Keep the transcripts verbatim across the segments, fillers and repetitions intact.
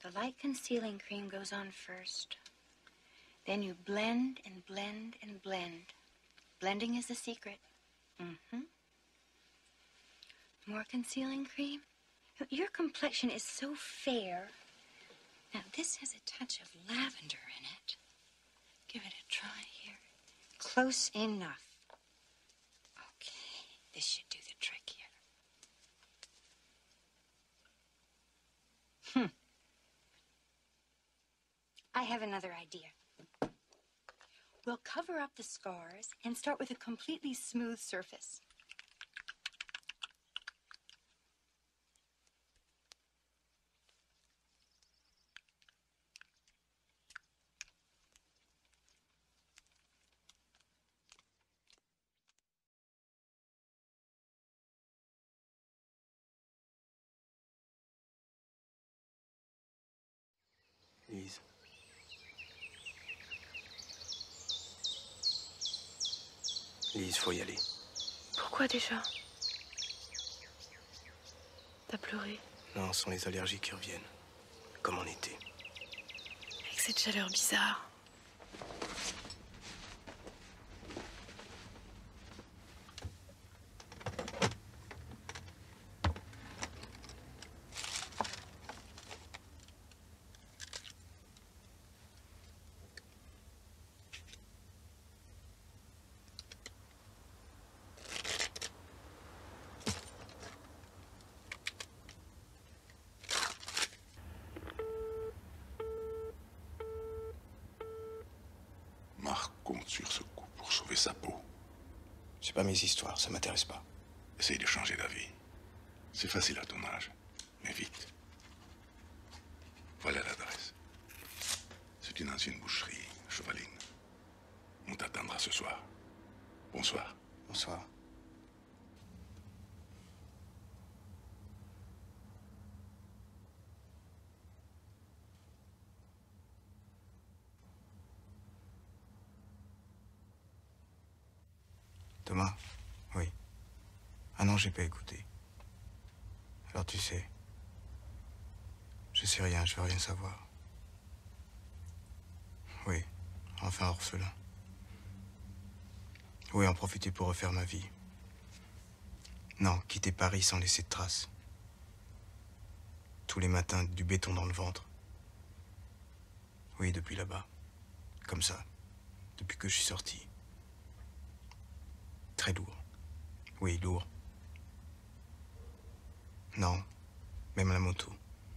The light concealing cream goes on first. Then you blend and blend and blend. Blending is the secret. Mm-hmm. More concealing cream. Your complexion is so fair. Now, this has a touch of lavender in it. Give it a try here. Close enough. Okay, this should do the trick here. Hmm. I have another idea. We'll cover up the scars and start with a completely smooth surface. Lise. Lise, faut y aller. Pourquoi déjà? T'as pleuré? Non, ce sont les allergies qui reviennent. Comme en été. Avec cette chaleur bizarre. Marc compte sur ce coup pour sauver sa peau. C'est pas mes histoires, ça m'intéresse pas. Essaye de changer d'avis. C'est facile à ton âge, mais vite. Voilà l'adresse. C'est une ancienne boucherie, Chevaline. On t'attendra ce soir. Bonsoir. Bonsoir. Thomas? Oui. Ah non, j'ai pas écouté. Alors tu sais. Je sais rien, je veux rien savoir. Oui, enfin orphelin. Oui, en profiter pour refaire ma vie. Non, quitter Paris sans laisser de traces. Tous les matins, du béton dans le ventre. Oui, depuis là-bas. Comme ça. Depuis que je suis sorti. Très lourd. Oui, lourd. Non, même la moto.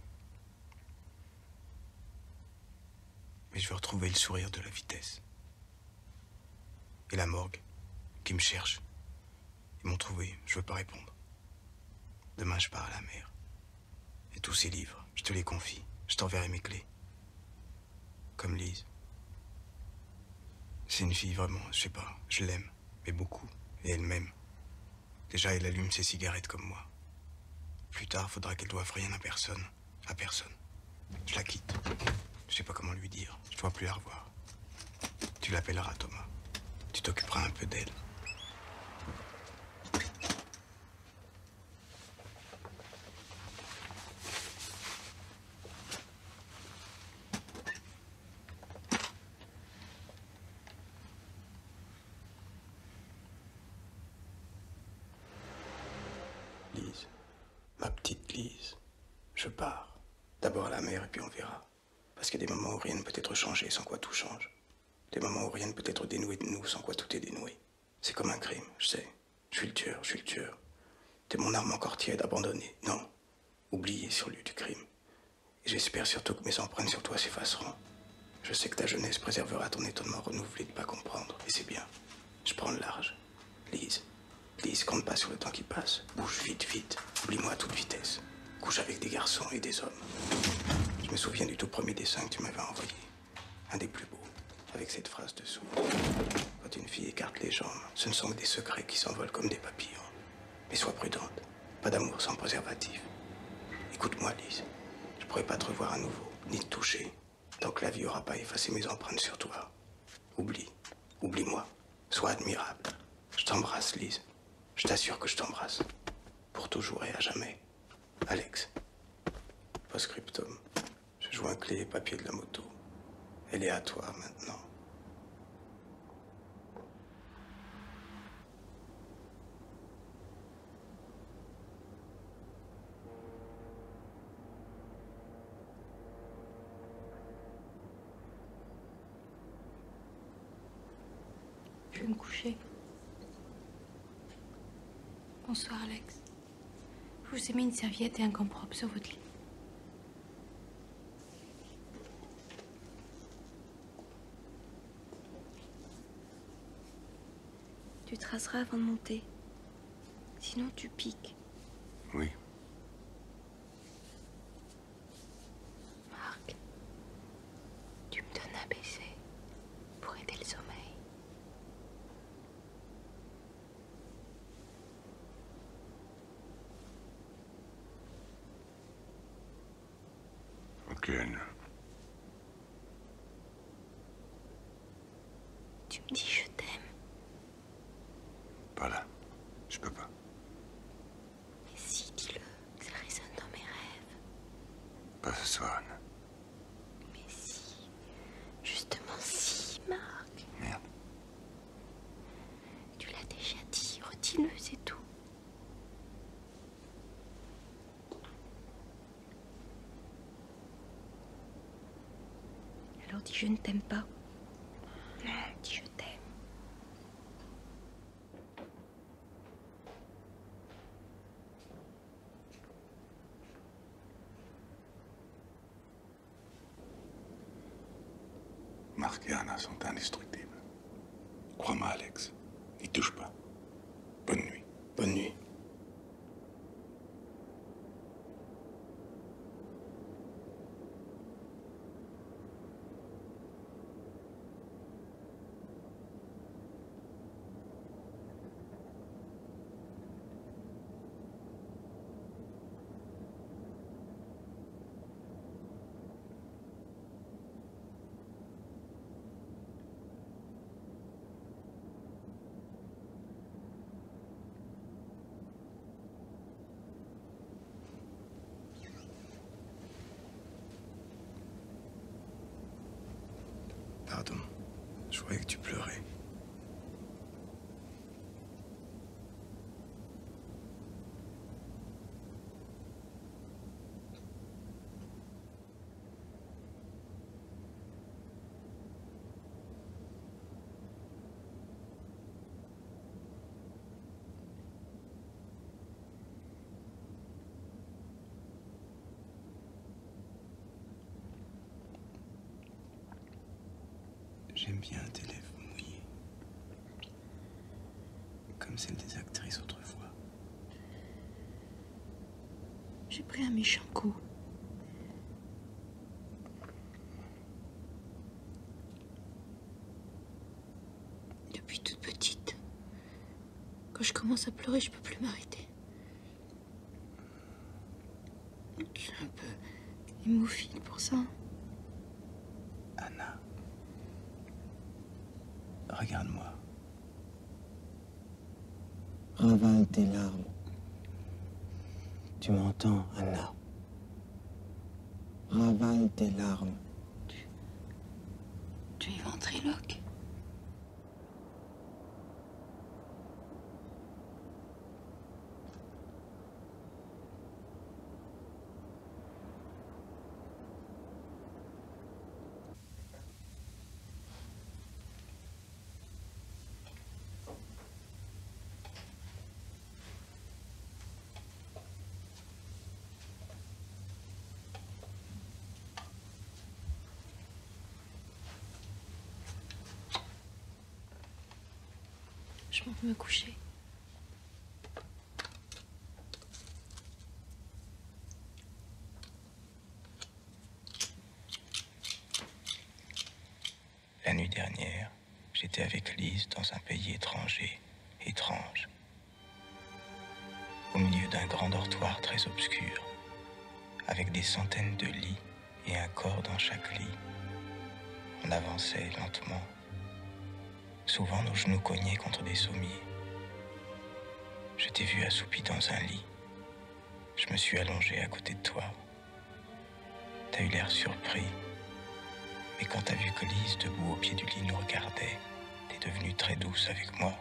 Mais je veux retrouver le sourire de la vitesse. Et la morgue, qui me cherche. Ils m'ont trouvé, je veux pas répondre. Demain, je pars à la mer. Et tous ces livres, je te les confie. Je t'enverrai mes clés. Comme Lise. C'est une fille vraiment, je sais pas, je l'aime, mais beaucoup. Et elle m'aime. Déjà, elle allume ses cigarettes comme moi. Plus tard, faudra qu'elle doive rien à personne. À personne. Je la quitte. Je sais pas comment lui dire. Je dois plus la revoir. Tu l'appelleras, Thomas. Tu t'occuperas un peu d'elle. Lise, ma petite Lise, je pars. D'abord à la mer et puis on verra. Parce qu'il y a des moments où rien ne peut être changé sans quoi tout change. Des moments où rien ne peut être dénoué de nous sans quoi tout est dénoué. C'est comme un crime, je sais. Je suis le tueur, je suis le tueur. T'es mon arme encore tiède, abandonnée. Non, oubliée sur le lieu du crime. Et j'espère surtout que mes empreintes sur toi s'effaceront. Je sais que ta jeunesse préservera ton étonnement renouvelé de ne pas comprendre. Et c'est bien. Je prends le large. Lise. Lise, compte pas sur le temps qui passe. Bouge vite, vite. Oublie-moi à toute vitesse. Couche avec des garçons et des hommes. Je me souviens du tout premier dessin que tu m'avais envoyé. Un des plus beaux. Avec cette phrase dessous. Quand une fille écarte les jambes, ce ne sont que des secrets qui s'envolent comme des papillons. Mais sois prudente. Pas d'amour sans préservatif. Écoute-moi, Lise. Je pourrais pas te revoir à nouveau, ni te toucher, tant que la vie aura pas effacé mes empreintes sur toi. Oublie. Oublie-moi. Sois admirable. Je t'embrasse, Lise. Je t'assure que je t'embrasse. Pour toujours et à jamais. Alex. Post-scriptum. Je joint clé et papier de la moto. Elle est à toi maintenant. Je vais me coucher. Bonsoir, Alex. Je vous ai mis une serviette et un gant propre sur votre lit. Tu te raseras avant de monter. Sinon, tu piques. Oui. Marc, tu me donnes un baiser pour aider le sommeil. Ok, Anne. Tu me dis je t'aime. Pas là. Je peux pas. Mais si, dis-le, que ça résonne dans mes rêves. Pas ce soir, Anne. Mais si, justement si, Marc. Merde. Tu l'as déjà dit, redis-le, c'est tout. Alors dis je ne t'aime pas. Non, dis je t'aime. Marc et Anna sont indestructibles. Crois-moi, Alex. N'y touche pas. Bonne nuit. Bonne nuit. Pardon, je croyais que tu pleurais. J'aime bien tes lèvres mouillées, comme celles des actrices autrefois. J'ai pris un méchant coup. Depuis toute petite, quand je commence à pleurer, je peux plus m'arrêter. Je suis un peu hémophile pour ça. Anna, regarde-moi. Ravale tes larmes. Tu m'entends, Anna? Ravale tes larmes. Tu es ventriloque. Je m'en vais me coucher. La nuit dernière, j'étais avec Lise dans un pays étranger, étrange. Au milieu d'un grand dortoir très obscur, avec des centaines de lits et un corps dans chaque lit. On avançait lentement. Souvent, nos genoux cognaient contre des sommiers. Je t'ai vu assoupi dans un lit. Je me suis allongé à côté de toi. T'as eu l'air surpris. Mais quand t'as vu que Lise, debout au pied du lit, nous regardait, t'es devenue très douce avec moi.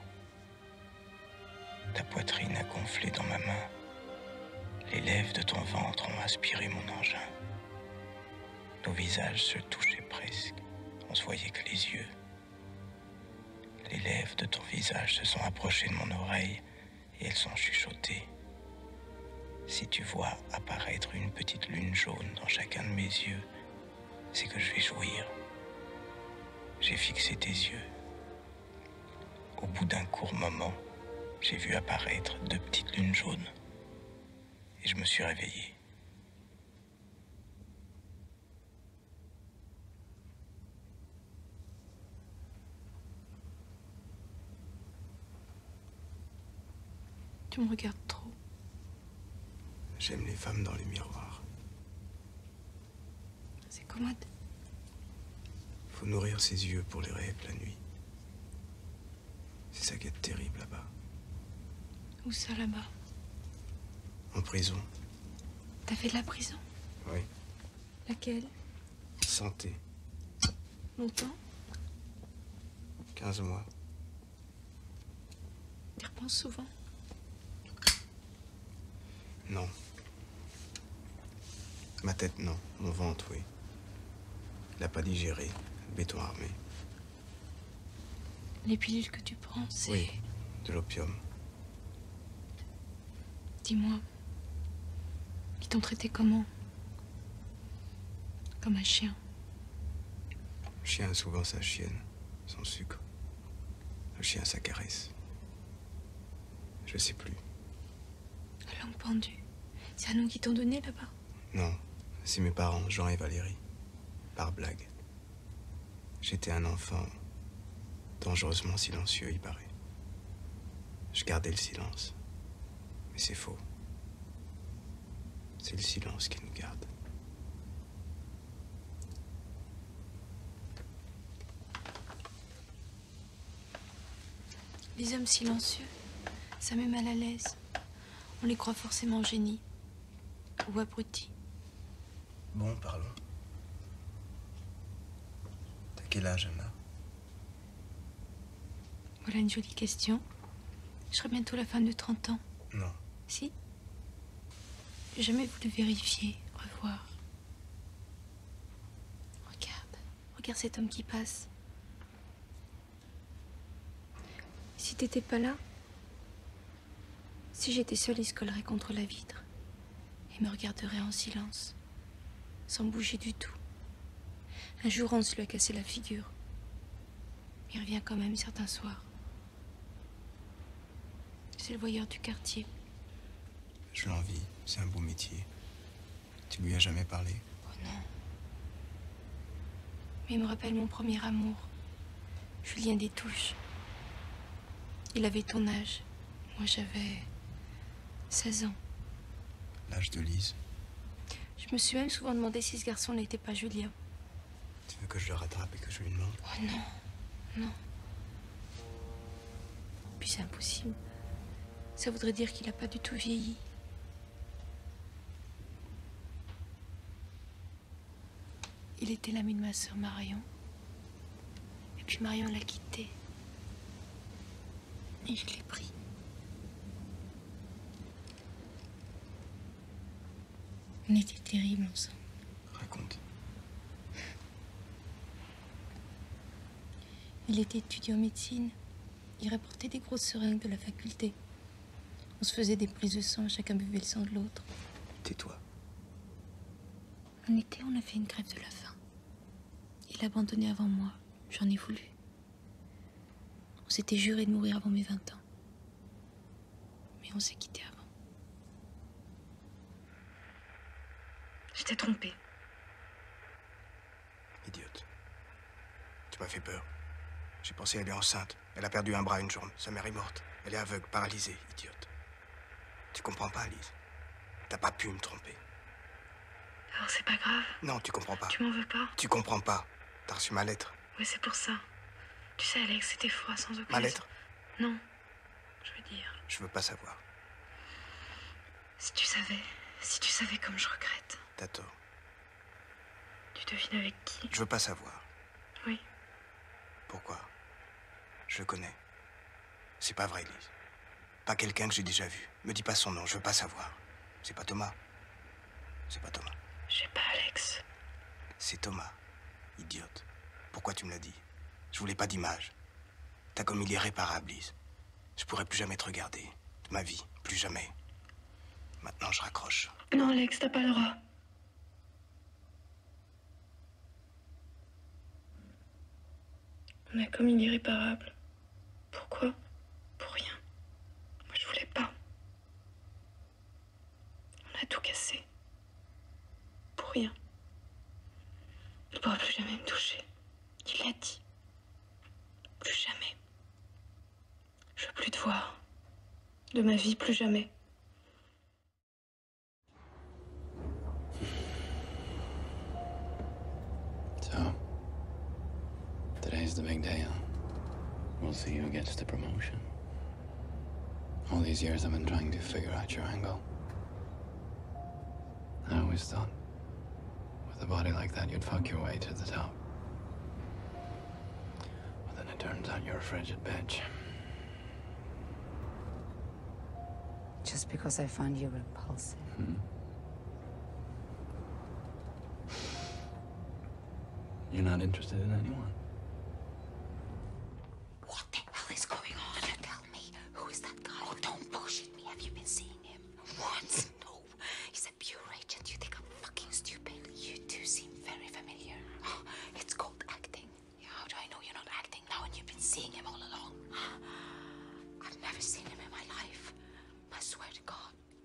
Ta poitrine a gonflé dans ma main. Les lèvres de ton ventre ont aspiré mon engin. Nos visages se touchaient presque. On se voyait que les yeux. Les lèvres de ton visage se sont approchées de mon oreille et elles sont chuchotées. Si tu vois apparaître une petite lune jaune dans chacun de mes yeux, c'est que je vais jouir. J'ai fixé tes yeux. Au bout d'un court moment, j'ai vu apparaître deux petites lunes jaunes. Et je me suis réveillé. Tu me regardes trop. J'aime les femmes dans les miroirs. C'est commode. Faut nourrir ses yeux pour les rêves la nuit. C'est ça qui est terrible là-bas. Où ça, là-bas? En prison. T'as fait de la prison? Oui. Laquelle? Santé. Longtemps? quinze mois. Tu y repenses souvent? Non. Ma tête, non. Mon ventre, oui. Il n'a pas digéré. Béton armé. Les pilules que tu prends, c'est... Oui. De l'opium. Dis-moi, ils t'ont traité comment? Comme un chien. Le chien a souvent sa chienne, son sucre. Le chien, sa caresse. Je sais plus. La langue pendue. C'est un nom qu'ils t'ont donné là-bas? Non, c'est mes parents, Jean et Valérie. Par blague. J'étais un enfant dangereusement silencieux, il paraît. Je gardais le silence. Mais c'est faux. C'est le silence qui nous garde. Les hommes silencieux, ça met mal à l'aise. On les croit forcément génies ou abrutis. Bon, parlons. T'as quel âge, Anna? Voilà une jolie question. Je serai bientôt la femme de trente ans. Non. Si? J'ai jamais voulu vérifier, revoir. Regarde, regarde cet homme qui passe. Si t'étais pas là, si j'étais seule, il se collerait contre la vitre et me regarderait en silence, sans bouger du tout. Un jour, Hans lui a cassé la figure. Il revient quand même certains soirs. C'est le voyeur du quartier. Je l'envie, c'est un beau métier. Tu lui as jamais parlé? Oh non. Mais il me rappelle mon premier amour, Julien Destouches. Il avait ton âge. Moi, j'avais seize ans. L'âge de Lise. Je me suis même souvent demandé si ce garçon n'était pas Julien. Tu veux que je le rattrape et que je lui demande? Oh non, non. Puis c'est impossible. Ça voudrait dire qu'il n'a pas du tout vieilli. Il était l'ami de ma sœur Marion. Et puis Marion l'a quitté. Et je l'ai pris. On était terribles ensemble. Raconte. Il était étudiant en médecine. Il rapportait des grosses seringues de la faculté. On se faisait des prises de sang, chacun buvait le sang de l'autre. Tais-toi. En été, on a fait une grève de la faim. Il a abandonné avant moi. J'en ai voulu. On s'était juré de mourir avant mes vingt ans. Mais on s'est quittés avant. J'étais trompée. Idiote. Tu m'as fait peur. J'ai pensé elle est enceinte. Elle a perdu un bras, une jambe. Sa mère est morte. Elle est aveugle, paralysée. Idiote. Tu comprends pas, Lise. T'as pas pu me tromper. Alors c'est pas grave. Non, tu comprends pas. Tu m'en veux pas? Tu comprends pas. T'as reçu ma lettre. Oui, c'est pour ça. Tu sais, Alex, c'était froid, sans aucune... Ma lettre? Non. Je veux dire... Je veux pas savoir. Si tu savais... Si tu savais comme je regrette. T'as tort. devine avec qui? Je veux pas savoir. Oui. Pourquoi? Je le connais. C'est pas vrai, Lise. Pas quelqu'un que j'ai déjà vu. Me dis pas son nom, je veux pas savoir. C'est pas Thomas. C'est pas Thomas. Je sais pas, Alex. C'est Thomas. Idiote. Pourquoi tu me l'as dit? Je voulais pas d'image. T'as commis l'irréparable, Lise. Je pourrais plus jamais te regarder. De ma vie, plus jamais. Maintenant, je raccroche. Non, Alex, t'as pas le droit. On a commis l'irréparable. Pourquoi? Pour rien. Moi, je voulais pas. On a tout cassé. Pour rien. Il ne pourra plus jamais me toucher. Il l'a dit. Plus jamais. Je veux plus te voir. De ma vie, plus jamais. So, today's the big day, huh? We'll see who gets the promotion. All these years I've been trying to figure out your angle. I always thought, with a body like that, you'd fuck your way to the top. But then it turns out you're a frigid bitch. Just because I find you repulsive. Hmm? You're not interested in anyone? What the hell is going on? Tell me, who is that guy? Oh, don't bullshit me. Have you been seeing him? What? No. He's a pure agent. You think I'm fucking stupid? You two seem very familiar. Oh, it's called acting. How do I know you're not acting now and you've been seeing him all along? I've never seen him in my life. I swear to God.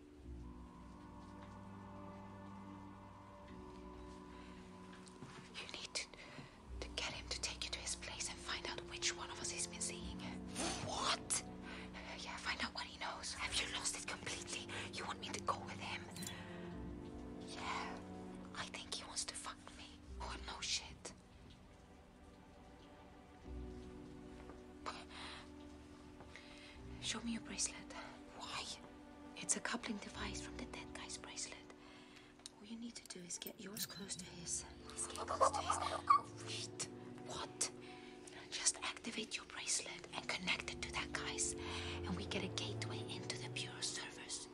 You need to, to get him to take you to his place and find out which one of us he's been seeing. What? Yeah, find out what he knows. Have you lost it completely? You want me to go with him? Yeah, I think he wants to fuck me. Oh, no shit. Show me your bracelet. Why? It's a coupling device from the dead guy's bracelet. All you need to do is get yours close to his. Let's get close to his. Wait. What? Just activate your bracelet and connect it to that guy's, and we get a gateway into the Bureau servers.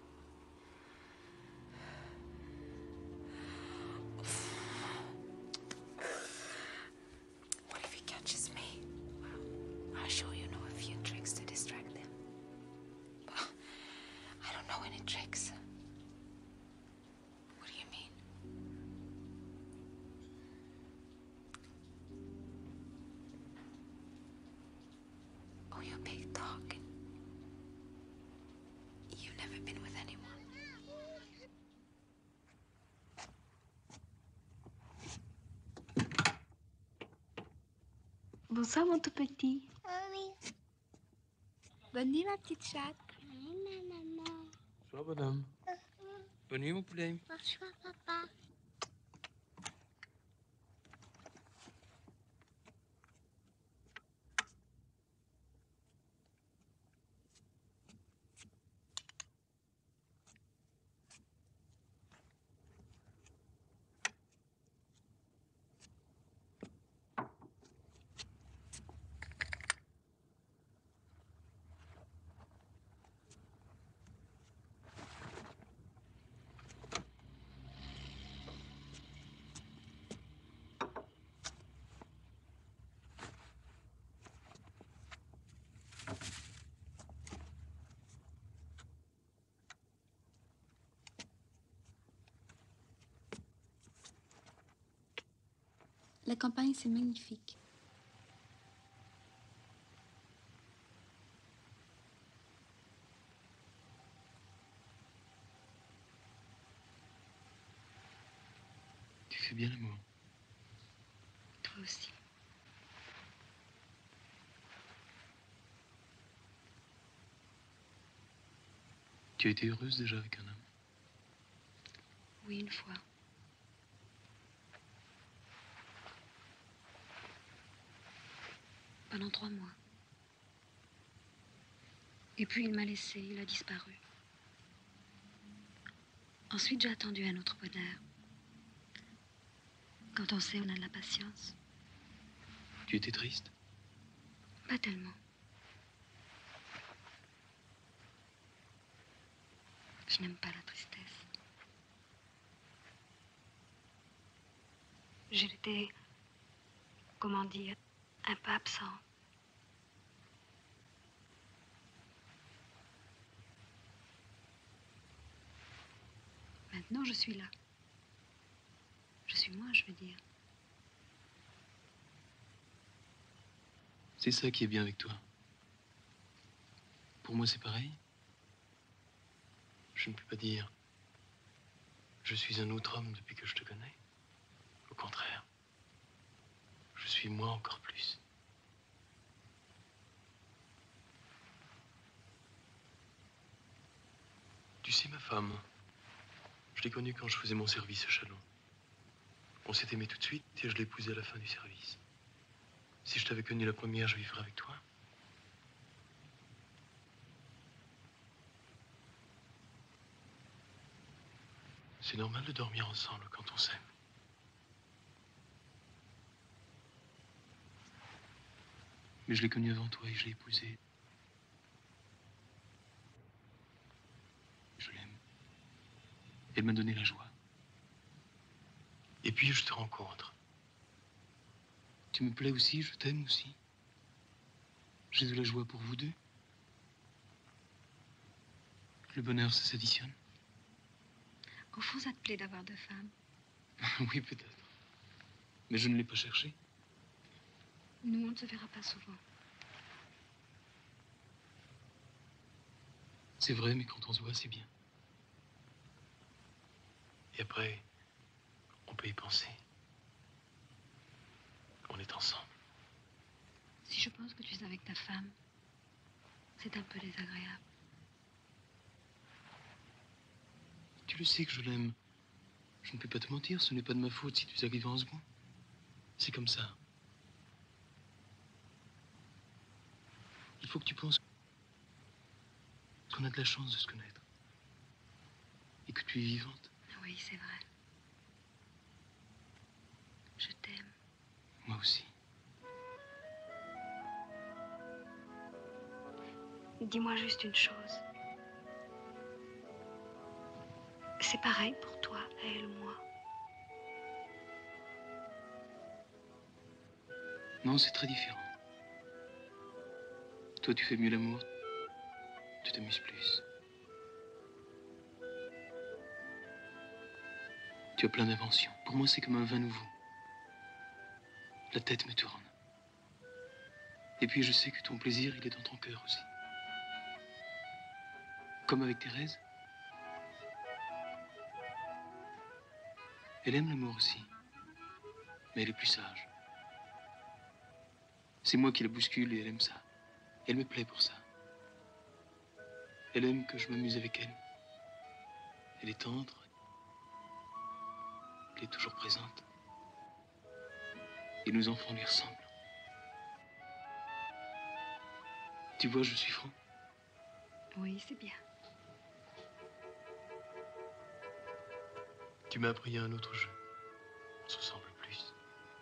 What if he catches me? Well, I'll show you know a few tricks to distract him. But I don't know any tricks. What do you mean? Oh, you're big dog. You've never been with anyone. Bonsoir, mon tout petit. Oui. Bonne nuit, ma petite chatte. Oui, ma maman. Bonsoir, madame. Bonne nuit, mon poulet. Bonsoir, papa. La campagne, c'est magnifique. Tu fais bien l'amour. Toi aussi. Tu as été heureuse déjà avec un homme? Oui, une fois. Pendant trois mois. Et puis il m'a laissé, il a disparu. Ensuite, j'ai attendu un autre bonheur. Quand on sait, on a de la patience. Tu étais triste? Pas tellement. Je n'aime pas la tristesse. J'étais, comment dire, un peu absente. Maintenant, je suis là. Je suis moi, je veux dire. C'est ça qui est bien avec toi. Pour moi, c'est pareil. Je ne peux pas dire je suis un autre homme depuis que je te connais. Au contraire, je suis moi encore plus. Tu sais, ma femme, je l'ai connue quand je faisais mon service à Chalon. On s'est aimé tout de suite et je l'ai épousée à la fin du service. Si je t'avais connue la première, je vivrais avec toi. C'est normal de dormir ensemble quand on s'aime. Mais je l'ai connue avant toi et je l'ai épousée. Je l'aime. Elle m'a donné la joie. Et puis je te rencontre. Tu me plais aussi, je t'aime aussi. J'ai de la joie pour vous deux. Le bonheur, ça s'additionne. Au fond, ça te plaît d'avoir deux femmes. Oui, peut-être. Mais je ne l'ai pas cherché. Nous, on ne se verra pas souvent. C'est vrai, mais quand on se voit, c'est bien. Et après, on peut y penser. On est ensemble. Si je pense que tu es avec ta femme, c'est un peu désagréable. Tu le sais que je l'aime. Je ne peux pas te mentir, ce n'est pas de ma faute si tu arrives en second. C'est comme ça. Il faut que tu penses qu'on a de la chance de se connaître. Et que tu es vivante. Oui, c'est vrai. Je t'aime. Moi aussi. Dis-moi juste une chose. C'est pareil pour toi, elle ou moi? Non, c'est très différent. Toi, tu fais mieux l'amour. Tu t'amuses plus. Tu as plein d'inventions. Pour moi, c'est comme un vin nouveau. La tête me tourne. Et puis, je sais que ton plaisir, il est dans ton cœur aussi. Comme avec Thérèse. Elle aime l'amour aussi. Mais elle est plus sage. C'est moi qui la bouscule et elle aime ça. Elle me plaît pour ça. Elle aime que je m'amuse avec elle. Elle est tendre. Elle est toujours présente. Et nos enfants lui ressemblent. Tu vois, je suis franc. Oui, c'est bien. Tu m'as appris à un autre jeu. On se ressemble plus.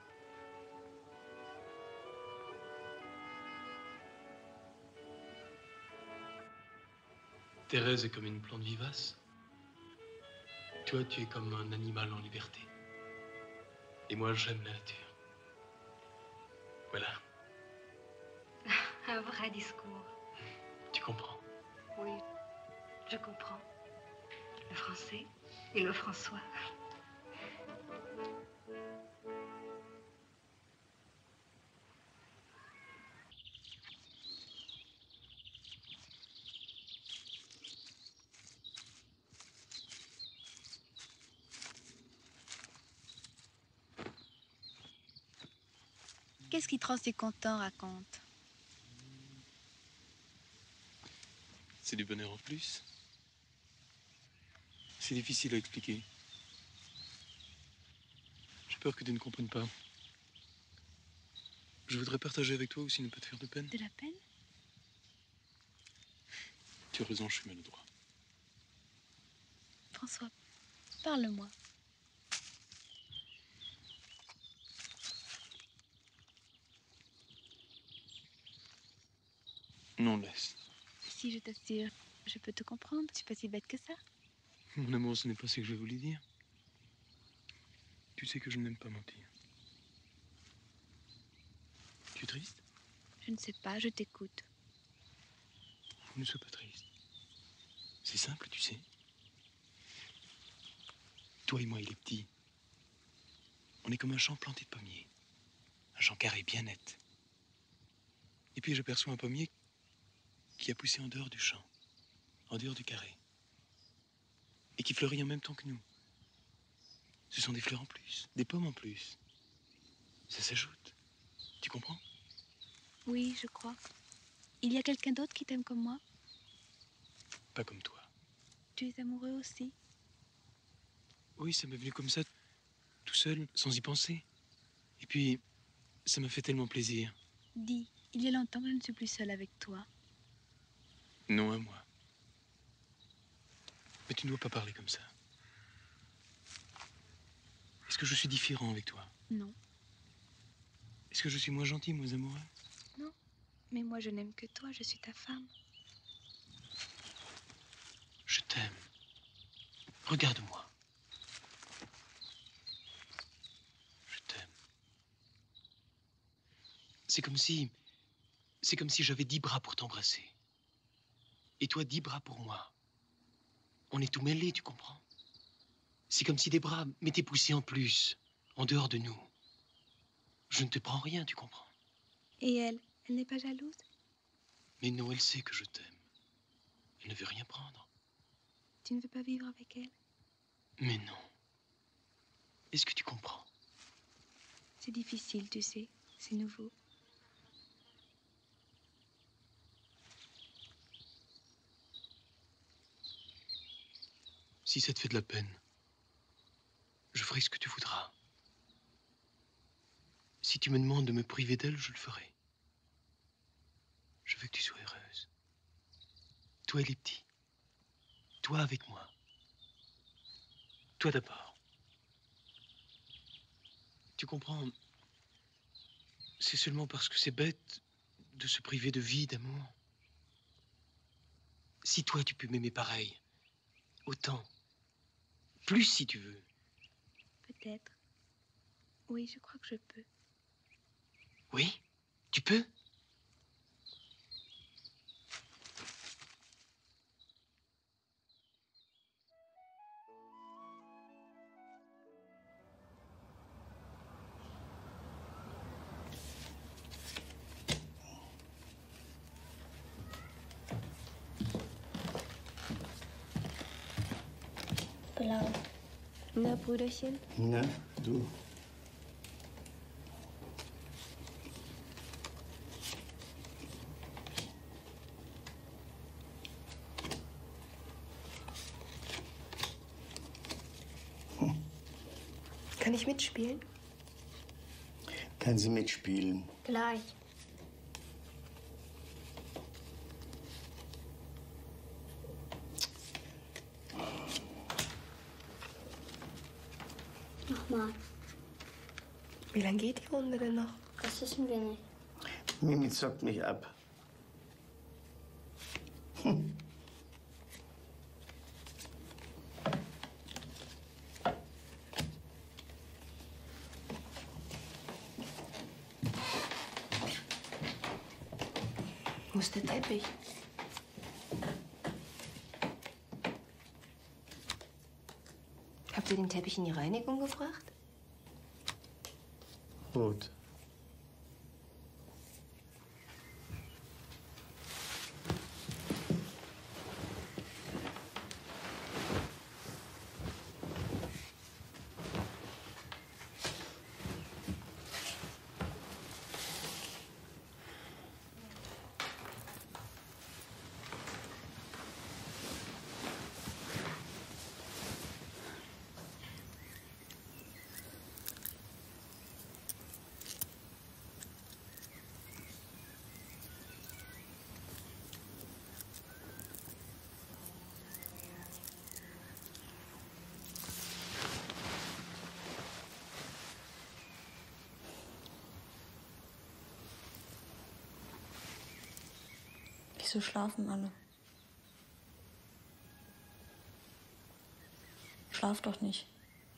Thérèse est comme une plante vivace. Toi, tu es comme un animal en liberté. Et moi, j'aime la nature. Voilà, Un vrai discours. tu comprends. Oui, je comprends. Le français et le François. Qu'est-ce qui te rend si content, raconte? C'est du bonheur en plus. C'est difficile à expliquer. J'ai peur que tu ne comprennes pas. Je voudrais partager avec toi aussi ne pas te faire de peine. De la peine? Tu as raison, je suis maladroit. François, parle-moi. Non, laisse. Si, je t'assure, je peux te comprendre. Je suis pas si bête que ça. Mon amour, ce n'est pas ce que je voulais dire. Tu sais que je n'aime pas mentir. Tu es triste? Je ne sais pas, je t'écoute. Ne sois pas triste. C'est simple, tu sais. Toi et moi, il est petit. On est comme un champ planté de pommiers. Un champ carré bien net. Et puis j'aperçois un pommier qui a poussé en dehors du champ, en dehors du carré. Et qui fleurit en même temps que nous. Ce sont des fleurs en plus, des pommes en plus. Ça s'ajoute. Tu comprends? Oui, je crois. Il y a quelqu'un d'autre qui t'aime comme moi? Pas comme toi. Tu es amoureux aussi? Oui, ça m'est venu comme ça, tout seul, sans y penser. Et puis, ça m'a fait tellement plaisir. Dis, il y a longtemps que je ne suis plus seule avec toi. Non à moi. Mais tu ne dois pas parler comme ça. Est-ce que je suis différent avec toi? Non. Est-ce que je suis moins gentil, moins amoureux? Non. Mais moi, je n'aime que toi, je suis ta femme. Je t'aime. Regarde-moi. Je t'aime. C'est comme si... C'est comme si j'avais dix bras pour t'embrasser. Et toi, dix bras pour moi. On est tout mêlés, tu comprends? C'est comme si des bras m'étaient poussés en plus, en dehors de nous. Je ne te prends rien, tu comprends? Et elle, elle n'est pas jalouse? Mais non, elle sait que je t'aime. Elle ne veut rien prendre. Tu ne veux pas vivre avec elle? Mais non. Est-ce que tu comprends? C'est difficile, tu sais. C'est nouveau. Si ça te fait de la peine, je ferai ce que tu voudras. Si tu me demandes de me priver d'elle, je le ferai. Je veux que tu sois heureuse. Toi et les petits. Toi avec moi. Toi d'abord. Tu comprends? C'est seulement parce que c'est bête de se priver de vie, d'amour. Si toi tu peux m'aimer pareil, autant, plus si tu veux. Peut-être. Oui, je crois que je peux. Oui? Tu peux? Blau. Na, Brüderchen? Na, du. Kann ich mitspielen? Kann sie mitspielen? Gleich. Nochmal. Wie lange geht die Runde denn noch? Das wissen wir nicht. Mimi zockt mich ab. Hm. Wo ist der Teppich? Habt ihr den Teppich in die Reinigung gebracht? Gut. Wieso schlafen alle? Schlaf doch nicht.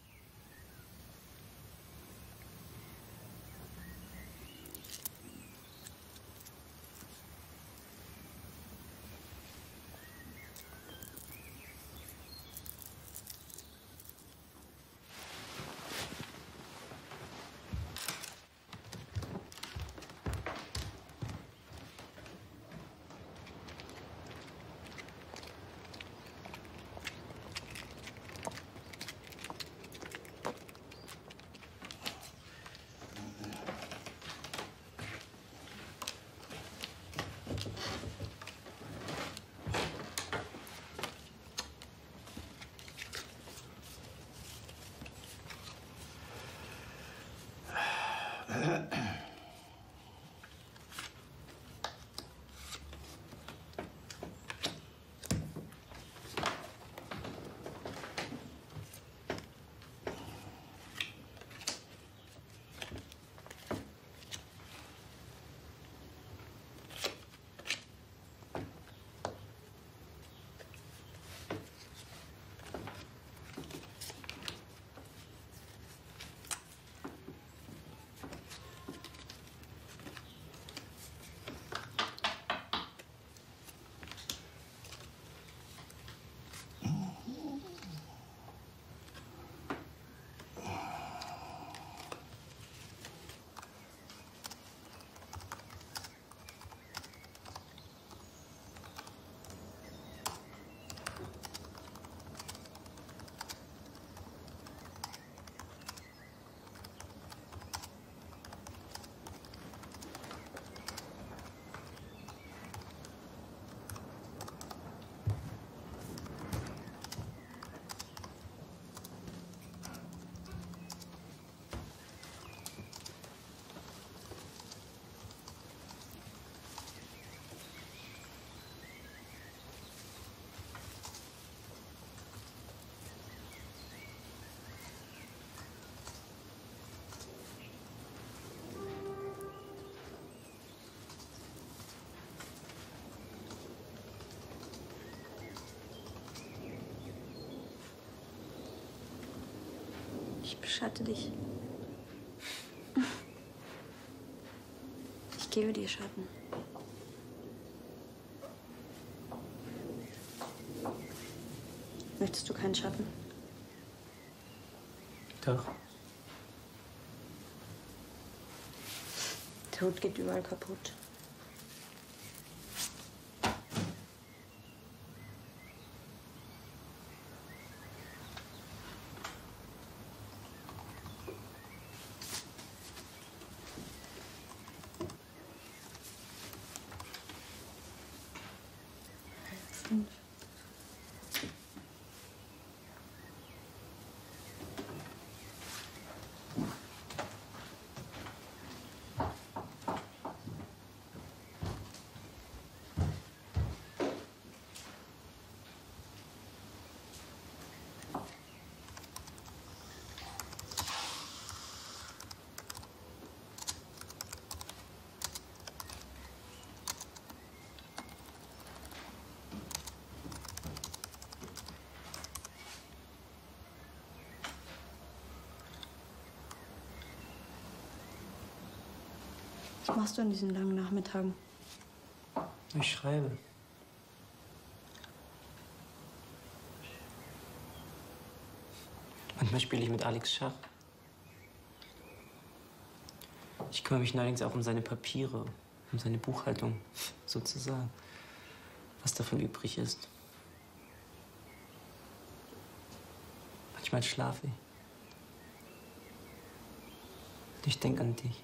Ich beschatte dich. Ich gebe dir Schatten. Möchtest du keinen Schatten? Doch. Tod geht überall kaputt. Was machst du an diesen langen Nachmittagen? Ich schreibe. Manchmal spiele ich mit Alex Schach. Ich kümmere mich neuerdings auch um seine Papiere, um seine Buchhaltung, sozusagen. Was davon übrig ist. Manchmal schlafe ich. Und ich denke an dich.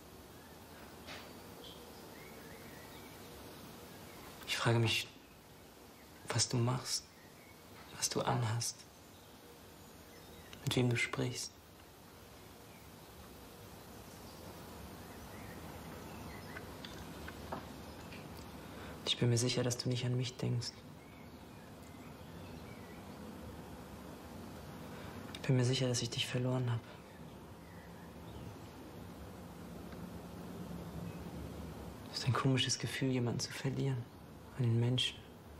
Ich frage mich, was du machst, was du anhast, mit wem du sprichst. Ich bin mir sicher, dass du nicht an mich denkst. Ich bin mir sicher, dass ich dich verloren habe. Es ist ein komisches Gefühl, jemanden zu verlieren. einen Menschen.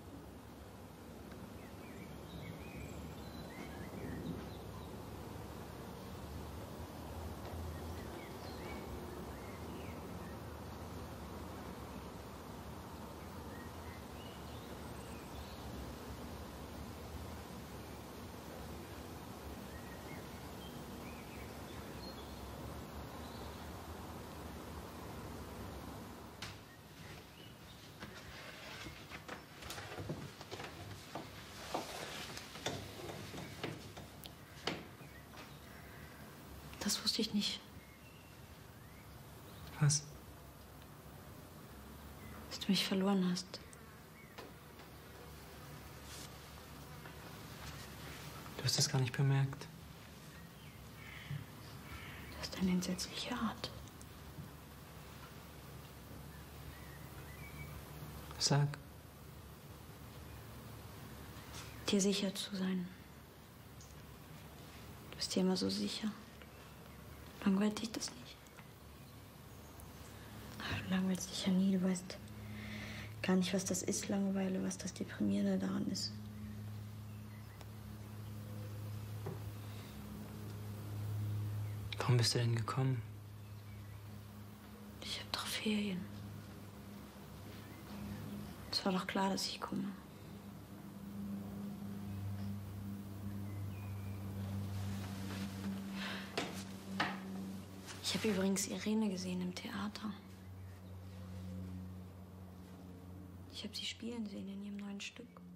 Das wusste ich nicht. Was? Dass du mich verloren hast. Du hast es gar nicht bemerkt. Du hast eine entsetzliche Art. Sag. Dir sicher zu sein. Du bist dir immer so sicher. Langweilt dich das nicht? Ach, du langweilst dich ja nie. Du weißt gar nicht, was das ist, Langeweile, was das Deprimierende daran ist. Warum bist du denn gekommen? Ich hab doch Ferien. Es war doch klar, dass ich komme. Ich habe übrigens Irene gesehen im Theater. Ich habe sie spielen sehen in ihrem neuen Stück.